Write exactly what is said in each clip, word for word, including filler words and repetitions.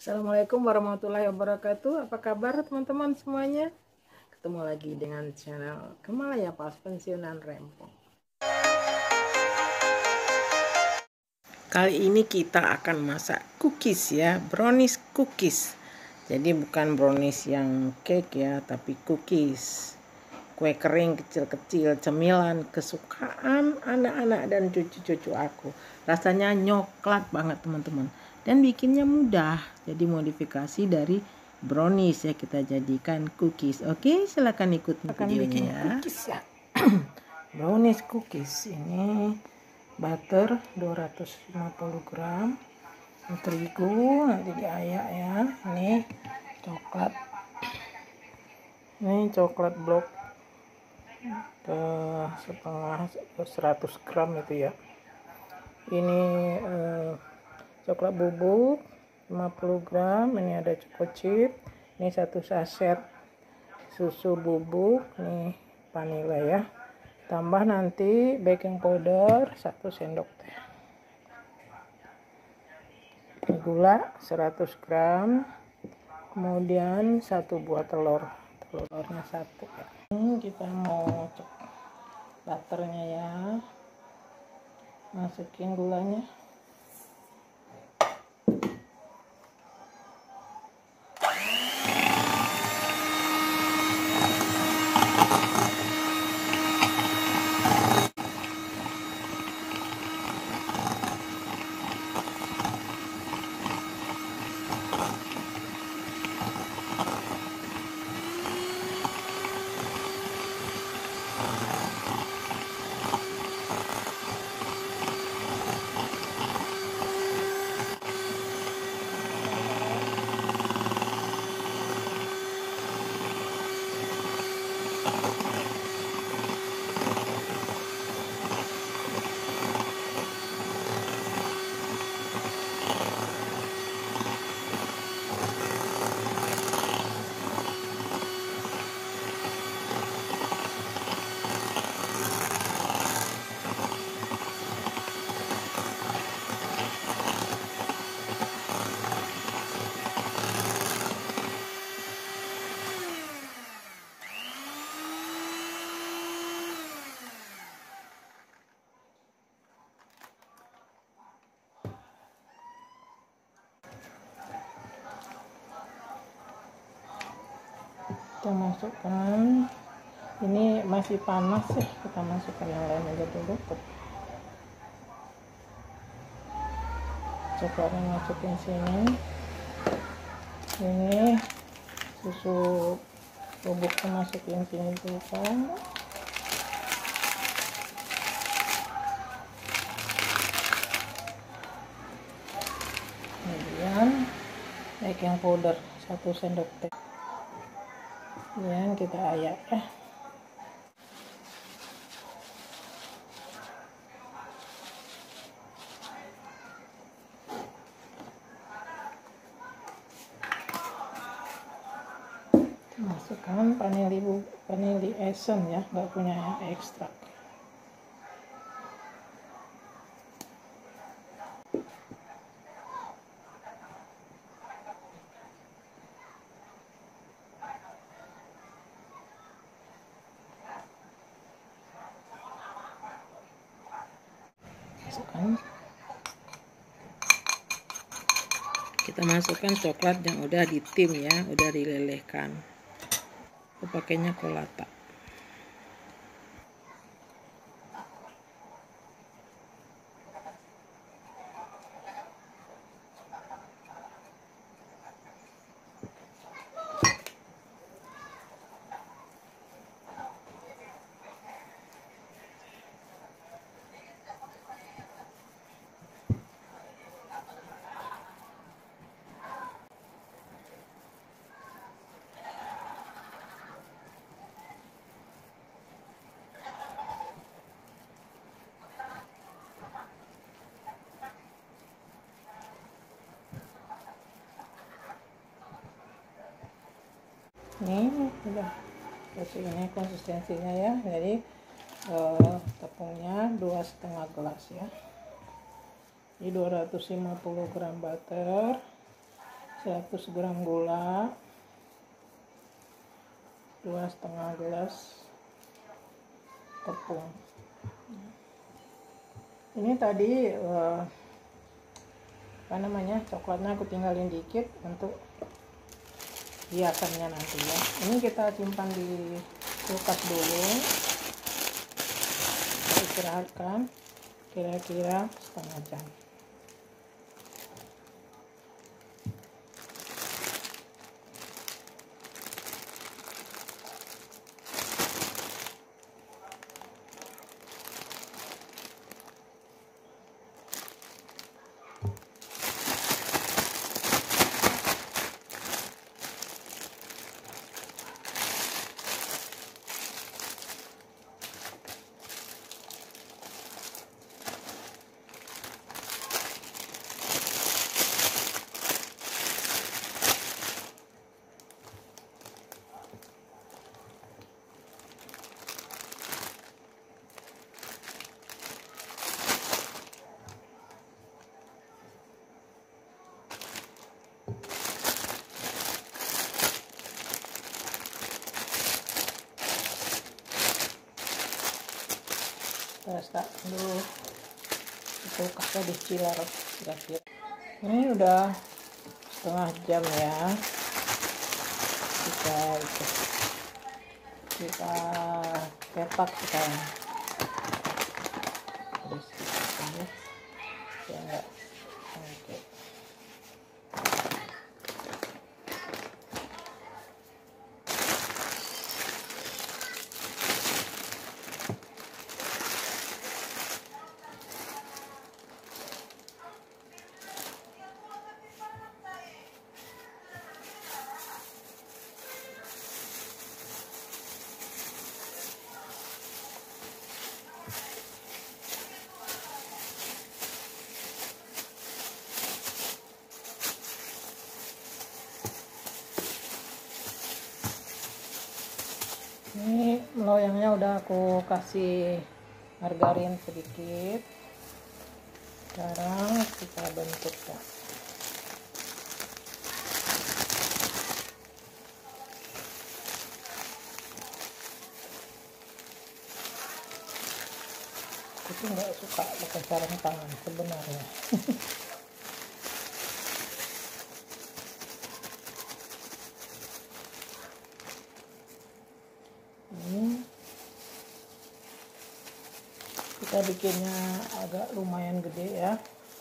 Assalamualaikum warahmatullahi wabarakatuh. Apa kabar teman-teman semuanya? Ketemu lagi dengan channel Kemalaya Pas Pensiunan Rempong. Kali ini kita akan masak cookies ya, brownies cookies. Jadi bukan brownies yang cake ya, tapi cookies. Kue kering kecil-kecil, cemilan kesukaan anak-anak dan cucu-cucu aku. Rasanya nyoklat banget teman-teman. Dan bikinnya mudah. Jadi modifikasi dari brownies ya, kita jadikan cookies. Oke, silakan ikuti videonya ya. Cookies ya. Brownies cookies ini butter dua ratus lima puluh gram, terigu nanti diayak ya. Ini coklat. Ini coklat blok Uh, setengah seratus gram itu ya. Ini uh, coklat bubuk lima puluh gram. Ini ada choco chip. Ini satu saset susu bubuk. Ini vanila ya. Tambah nanti baking powder satu sendok teh. Gula seratus gram. Kemudian satu buah telur. Telurnya satu ya. Ini kita mau cek butternya ya, masukin gulanya. Kita masukkan, ini masih panas ya, kita masukkan yang lain aja dulu. Coklatnya masukin sini. Ini susu bubuknya masukin sini juga. Kemudian baking powder satu sendok teh. Kemudian kita ayak ya. Masukkan vanili vanili essence ya, nggak punya yang ekstrak. Masukkan. Kita masukkan coklat yang udah ditim ya, udah dilelehkan. Aku pakainya kolata. Ini udah seperti ini konsistensinya ya. Jadi eh, tepungnya dua setengah gelas ya. Ini dua ratus lima puluh gram butter, seratus gram gula, dua setengah gelas tepung. Ini tadi uh, apa namanya, coklatnya aku tinggalin dikit untuk hiasannya nanti ya. Ini kita simpan di kulkas dulu, kita istirahatkan kira-kira setengah jam. Kita start dulu, kulkasnya di chiller kira-kira. Ini udah setengah jam ya, kita itu kita cetak sekarang. Terus ini ya enggak, oke. Ini loyangnya udah aku kasih margarin sedikit. Sekarang kita bentuk ya. Aku tuh nggak suka pakai sarung tangan sebenarnya. Kita bikinnya agak lumayan gede ya,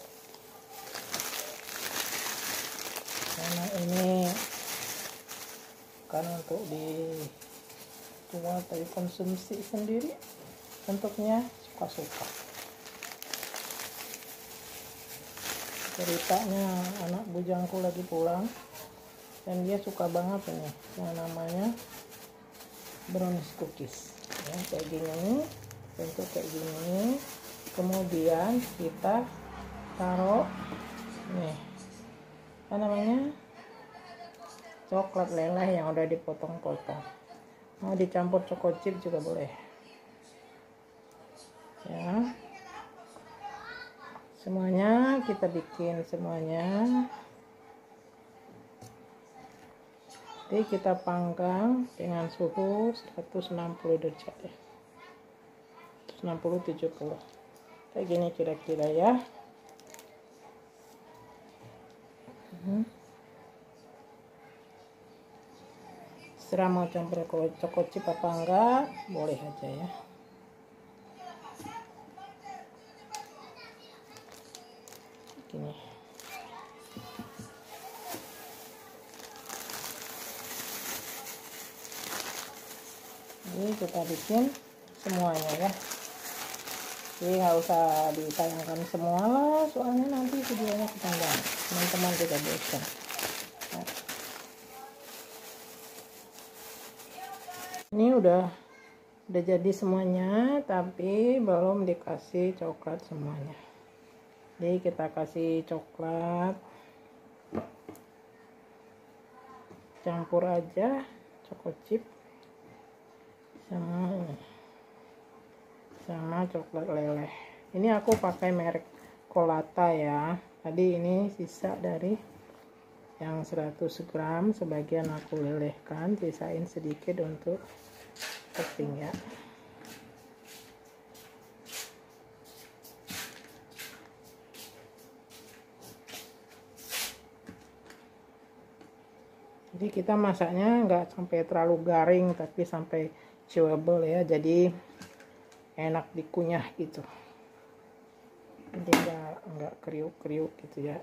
karena ini kan untuk dijual atau konsumsi sendiri, bentuknya suka-suka. Ceritanya anak bujangku lagi pulang dan dia suka banget ini yang namanya brownies cookies ya, kayak gini, bentuk kayak gini. Kemudian kita taruh nih apa namanya, coklat leleh yang udah dipotong-potong. Mau dicampur choco chip juga boleh ya. Semuanya kita bikin semuanya. Jadi kita panggang dengan suhu seratus enam puluh derajat ya, enam puluh tujuh puluh kayak gini kira-kira ya. hmm. Serah mau campur choco chip apa enggak, boleh aja ya. Gini. Jadi kita bikin semuanya ya. Jadi nggak usah ditayangkan semua lah, soalnya nanti videonya kepanjangan, teman-teman juga bosan. Nah. Ini udah udah jadi semuanya, tapi belum dikasih coklat semuanya. Jadi kita kasih coklat, campur aja choco chip sama sama coklat leleh. Ini aku pakai merek Colata ya. Tadi ini sisa dari yang seratus gram, sebagian aku lelehkan, sisain sedikit untuk topping ya. Jadi kita masaknya nggak sampai terlalu garing, tapi sampai chewable ya, jadi enak dikunyah gitu, jadi nggak nggak kriuk-kriuk gitu ya.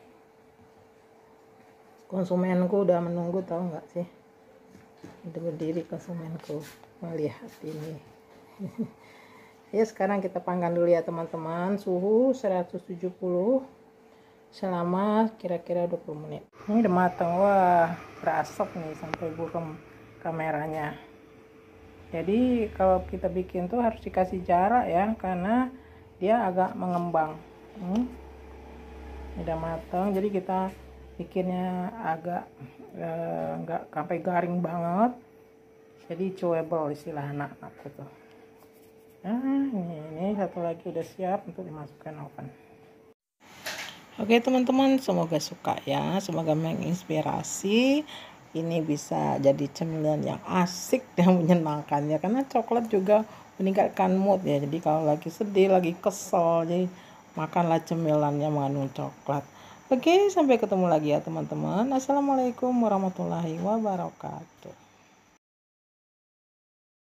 Konsumenku udah menunggu, tahu nggak sih, udah berdiri konsumenku melihat ini. Ya sekarang kita panggang dulu ya teman-teman, suhu seratus tujuh puluh selama kira-kira dua puluh menit. Ini udah matang, wah berasap nih sampai buram kameranya. Jadi kalau kita bikin tuh harus dikasih jarak ya, karena dia agak mengembang. hmm. Udah matang, jadi kita bikinnya agak enggak eh, sampai garing banget, jadi chewable istilah anak-anak gitu. Nah ini, ini satu lagi udah siap untuk dimasukkan oven. Oke teman-teman, semoga suka ya, semoga menginspirasi. Ini bisa jadi cemilan yang asik dan menyenangkan ya, karena coklat juga meningkatkan mood ya. Jadi kalau lagi sedih, lagi kesel, jadi makanlah cemilan yang mengandung coklat. Oke, sampai ketemu lagi ya teman-teman. Assalamualaikum warahmatullahi wabarakatuh.